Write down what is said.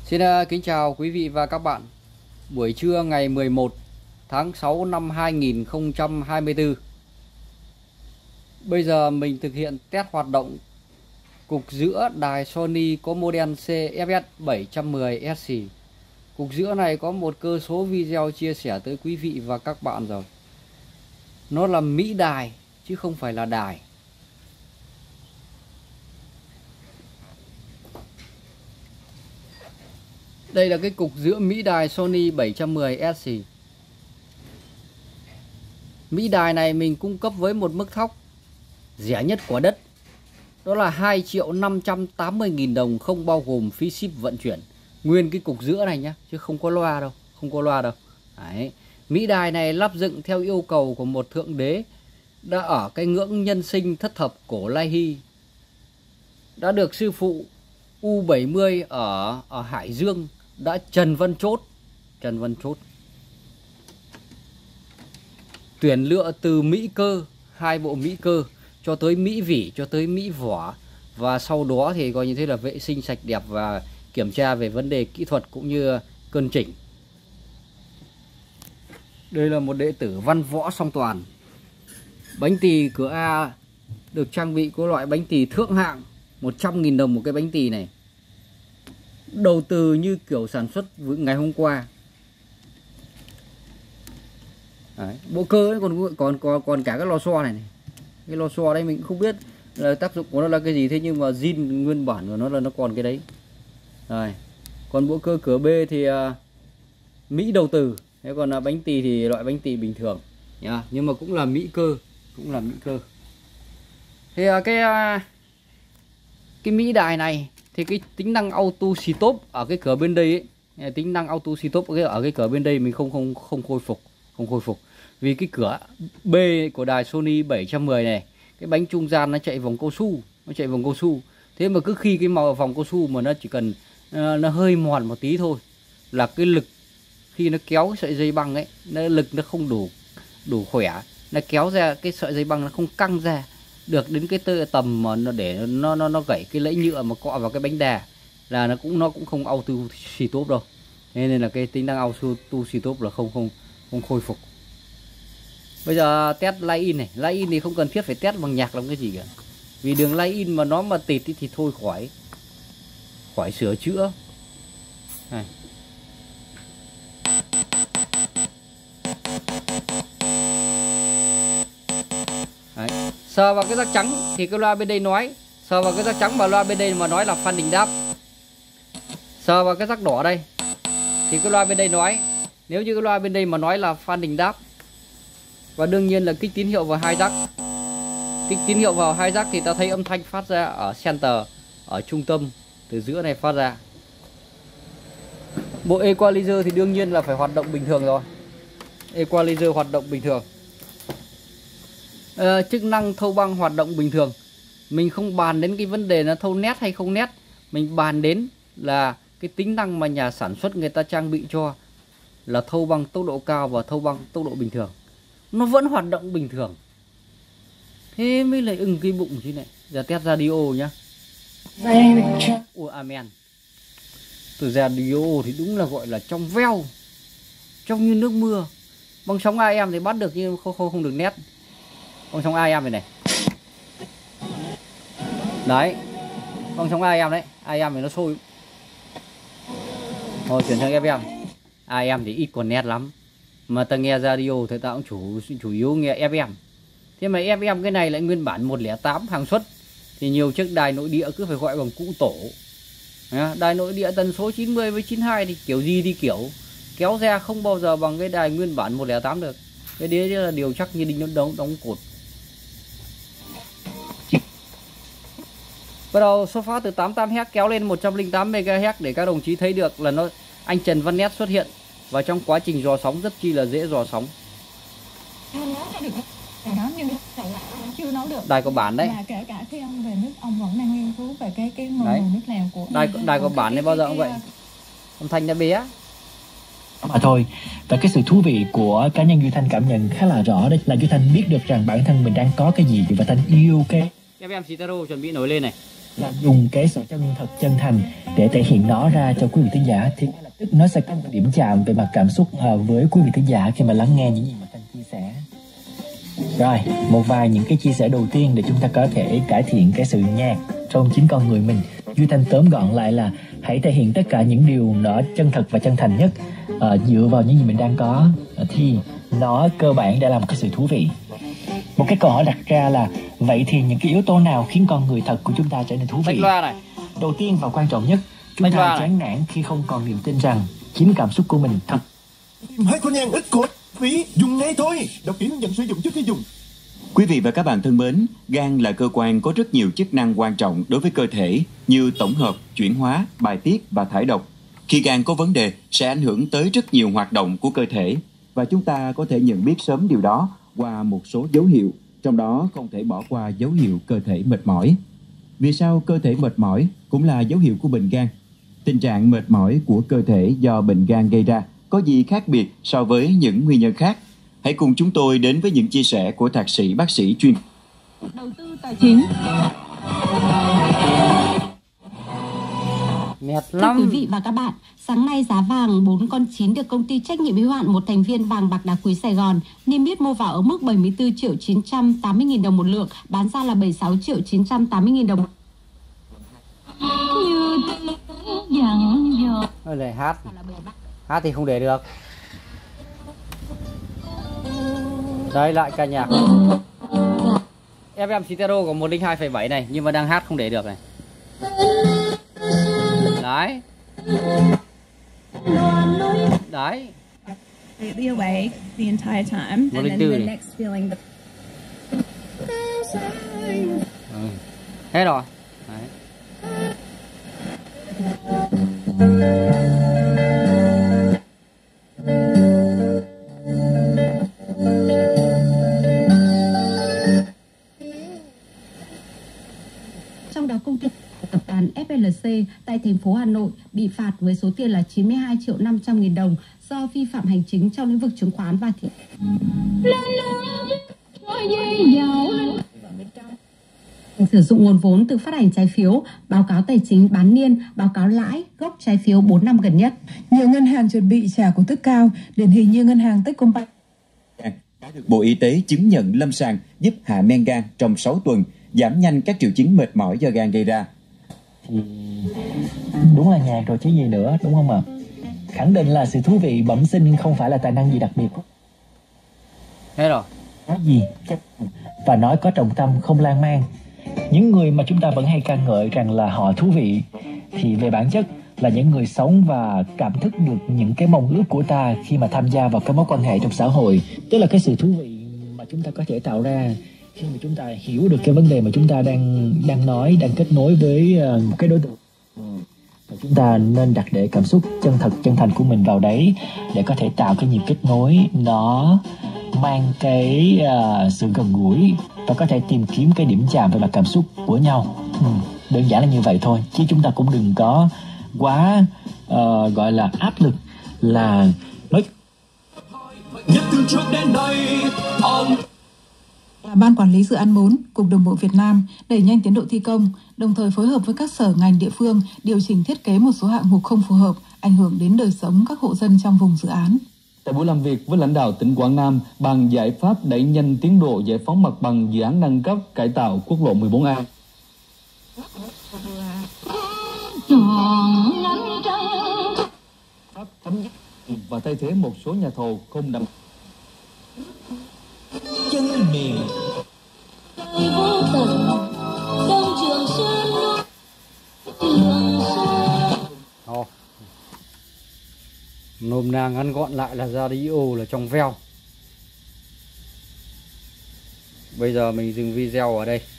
Xin kính chào quý vị và các bạn. Buổi trưa ngày 11 tháng 6 năm 2024. Bây giờ mình thực hiện test hoạt động cục giữa đài Sony có model CFS 710SC. Cục giữa này có một cơ số video chia sẻ tới quý vị và các bạn rồi. Nó là Mỹ đài chứ không phải là đài. Đây là cái cục giữa Mỹ đài Sony 710SC. Mỹ đài này mình cung cấp với một mức thóc rẻ nhất của đất. Đó là 2.580.000 đồng không bao gồm phí ship vận chuyển. Nguyên cái cục giữa này nhá, chứ không có loa đâu, không có loa đâu. Đấy. Mỹ đài này lắp dựng theo yêu cầu của một thượng đế đã ở cái ngưỡng nhân sinh thất thập cổ Lai Hy. Đã được sư phụ U70 ở Hải Dương đã Trần Văn Chốt tuyển lựa từ Mỹ cơ, 2 bộ Mỹ cơ cho tới Mỹ vỉ, cho tới Mỹ vỏ, và sau đó thì coi như thế là vệ sinh sạch đẹp và kiểm tra về vấn đề kỹ thuật cũng như cân chỉnh. Đây là một đệ tử văn võ song toàn. Bánh tỳ cửa A được trang bị có loại bánh tỳ thượng hạng, 100.000 đồng một cái bánh tỳ này. Đầu tư như kiểu sản xuất ngày hôm qua. Đấy, bộ cơ ấy còn cả cái lò xo này. Cái lò xo đây mình cũng không biết là tác dụng của nó là cái gì, thế nhưng mà zin nguyên bản của nó là nó còn cái đấy. Rồi. Còn bộ cơ cửa B thì Mỹ đầu tư, thế còn bánh tỳ thì loại bánh tỳ bình thường nhá, nhưng mà cũng là Mỹ cơ, Thì cái Mỹ đài này thì cái tính năng auto stop ở cái cửa bên đây ấy, tính năng auto stop ở cái cửa bên đây mình không khôi phục, vì cái cửa B của đài Sony 710 này, cái bánh trung gian nó chạy vòng cao su, thế mà cứ khi cái màu vòng cao su mà nó chỉ cần nó hơi mòn một tí thôi là cái lực khi nó kéo cái sợi dây băng ấy, lực nó không đủ khỏe, nó kéo ra cái sợi dây băng nó không căng ra được đến cái tầm mà nó để nó gãy cái lẫy nhựa mà cọ vào cái bánh đà, là nó cũng không auto stop đâu. Thế nên là cái tính năng auto stop là không khôi phục. Bây giờ test line-in này, line-in thì không cần thiết phải test bằng nhạc làm cái gì cả, vì đường line-in mà nó mà tịt thì thôi khỏi sửa chữa này. Đấy. Sờ vào cái rác trắng thì cái loa bên đây nói, sờ vào cái rác trắng mà loa bên đây mà nói là Phan Đình Đáp. Sờ vào cái rác đỏ đây thì cái loa bên đây nói, nếu như cái loa bên đây mà nói là Phan Đình Đáp. Và đương nhiên là kích tín hiệu vào hai rác. Kích tín hiệu vào hai rác thì ta thấy âm thanh phát ra ở center, ở trung tâm, từ giữa này phát ra. Bộ equalizer thì đương nhiên là phải hoạt động bình thường rồi. Equalizer hoạt động bình thường. Chức năng thâu băng hoạt động bình thường. Mình không bàn đến cái vấn đề là thâu nét hay không nét, mình bàn đến là cái tính năng mà nhà sản xuất người ta trang bị cho là thâu băng tốc độ cao và thâu băng tốc độ bình thường. Nó vẫn hoạt động bình thường. Thế mới lại ưng cái bụng chứ này. Giờ test radio nhá. Ôi amen. Từ radio thì đúng là gọi là trong veo, trong như nước mưa. Băng sóng AM thì bắt được nhưng không được nét. Băng sóng AM này này. Đấy. Băng sóng AM đấy. AM thì nó sôi. Rồi chuyển sang FM. AM thì ít còn nét lắm. Mà ta nghe radio thì ta cũng chủ yếu nghe FM. Thế mà FM cái này lại nguyên bản 108 hàng xuất, thì nhiều chiếc đài nội địa cứ phải gọi bằng cũ tổ. Đài nội địa tần số 90 với 92 thì kiểu gì thì kiểu kéo ra không bao giờ bằng cái đài nguyên bản 108 được. Cái đấy là điều chắc như đinh đóng cột. Bắt đầu xuất phát từ 88Hz kéo lên 108MHz để các đồng chí thấy được là anh Trần Văn Nét xuất hiện. Và trong quá trình dò sóng rất chi là dễ dò sóng. Đài có bản đấy. Kể cả khi ông về nước, ông vẫn đang nghiên cứu về cái nguồn nước lèo của đài có bản này bao giờ cũng vậy. Âm thanh đã bé. Mà thôi, và cái sự thú vị của cá nhân Duy Thanh cảm nhận khá là rõ đấy là Duy Thanh biết được rằng bản thân mình đang có cái gì và Thanh yêu cái. FM Citaro chuẩn bị nổi lên này. là dùng cái sự chân thật, chân thành để thể hiện nó ra cho quý vị thính giả, thì ngay lập tức nó sẽ có một điểm chạm về mặt cảm xúc với quý vị thính giả khi mà lắng nghe những gì mà Thanh chia sẻ. Rồi, một vài những cái chia sẻ đầu tiên để chúng ta có thể cải thiện cái sự nhạt trong chính con người mình. Duy Thanh tóm gọn lại là hãy thể hiện tất cả những điều nó chân thật và chân thành nhất, dựa vào những gì mình đang có, thì nó cơ bản đã là một cái sự thú vị. Một cái câu hỏi đặt ra là vậy thì những cái yếu tố nào khiến con người thật của chúng ta trở nên thú vị? Đầu tiên và quan trọng nhất, chúng ta chán nản khi không còn niềm tin rằng chính cảm xúc của mình thật. Hai con nhang ít cồn phí, dùng ngay thôi. Đọc kỹ hướng dẫn sử dụng trước khi dùng. Quý vị và các bạn thân mến, gan là cơ quan có rất nhiều chức năng quan trọng đối với cơ thể như tổng hợp, chuyển hóa, bài tiết và thải độc. Khi gan có vấn đề sẽ ảnh hưởng tới rất nhiều hoạt động của cơ thể và chúng ta có thể nhận biết sớm điều đó qua một số dấu hiệu, trong đó không thể bỏ qua dấu hiệu cơ thể mệt mỏi. Vì sao cơ thể mệt mỏi cũng là dấu hiệu của bệnh gan? Tình trạng mệt mỏi của cơ thể do bệnh gan gây ra có gì khác biệt so với những nguyên nhân khác? Hãy cùng chúng tôi đến với những chia sẻ của thạc sĩ bác sĩ chuyên Đầu tư tài chính. Mệt Thưa lắm. quý vị và các bạn, sáng nay giá vàng 4 con 9 được công ty trách nhiệm hữu hạn một thành viên vàng bạc đá quý Sài Gòn niêm yết mua vào ở mức 74.980.000 đồng một lượng, bán ra là 76.980.000 đồng. Ôi này hát thì không để được. Đây lại ca nhạc FM Citaro có 102,7 này, nhưng mà đang hát không để được này. Đấy. Đấy. The awake the entire time, and then the next feeling. Hết rồi. Đấy. Trong đó công ty tập đoàn FLC tại thành phố Hà Nội bị phạt với số tiền là 92.500.000 đồng do vi phạm hành chính trong lĩnh vực chứng khoán và thị sử dụng nguồn vốn từ phát hành trái phiếu, báo cáo tài chính bán niên, báo cáo lãi, gốc trái phiếu 4 năm gần nhất. Nhiều ngân hàng chuẩn bị trả cổ tức cao, điển hình như ngân hàng Techcombank đã được Bộ Y tế chứng nhận lâm sàng giúp hạ men gan trong 6 tuần, giảm nhanh các triệu chứng mệt mỏi do gan gây ra. Thì đúng là nhạc rồi chứ gì nữa, đúng không ạ? Khẳng định là sự thú vị bẩm sinh không phải là tài năng gì đặc biệt. Hết rồi. Nói gì và nói có trọng tâm, không lan man. Những người mà chúng ta vẫn hay ca ngợi rằng là họ thú vị thì về bản chất là những người sống và cảm thức được những cái mong ước của ta khi mà tham gia vào các mối quan hệ trong xã hội. Tức là cái sự thú vị mà chúng ta có thể tạo ra khi mà chúng ta hiểu được cái vấn đề mà chúng ta đang nói, đang kết nối với một cái đối tượng. Và chúng ta nên đặt để cảm xúc chân thật, chân thành của mình vào đấy để có thể tạo cái nhịp kết nối nó mang cái sự gần gũi và có thể tìm kiếm cái điểm chạm về mặt cảm xúc của nhau. Đơn giản là như vậy thôi, chứ chúng ta cũng đừng có quá gọi là áp lực là nói. Ban Quản lý Dự án 4, Cục Đường bộ Việt Nam đẩy nhanh tiến độ thi công, đồng thời phối hợp với các sở ngành địa phương điều chỉnh thiết kế một số hạng mục không phù hợp, ảnh hưởng đến đời sống các hộ dân trong vùng dự án. Tại buổi làm việc với lãnh đạo tỉnh Quảng Nam bàn giải pháp đẩy nhanh tiến độ giải phóng mặt bằng dự án nâng cấp cải tạo quốc lộ 14A. Và thay thế một số nhà thầu không đảm Chân miền nôm na ngắn gọn lại là radio là trong veo. Bây giờ mình dừng video ở đây.